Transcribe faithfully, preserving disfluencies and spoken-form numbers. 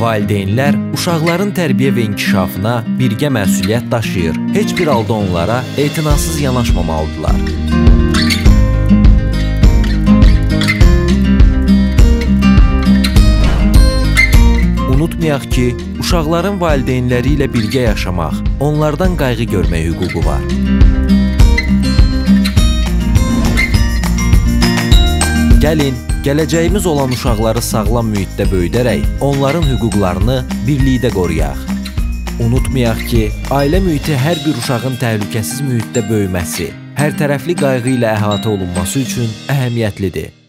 Valideynlər uşaqların tərbiyə və inkişafına birgə məsuliyyət daşıyır, heç bir halda onlara etinasız yanaşmamalıdırlar. Unutmayaq ki, uşaqların valideynləri ilə birgə yaşamaq, onlardan qayğı görmək hüququ var. Gəlin, gələcəyimiz olan uşaqları sağlam mühitdə böyüdərək, onların hüquqlarını birlikdə qoruyaq. Unutmayaq ki, ailə mühiti hər bir uşağın təhlükəsiz mühitdə böyüməsi, hər tərəfli qayğı ilə əhatə olunması üçün əhəmiyyətlidir.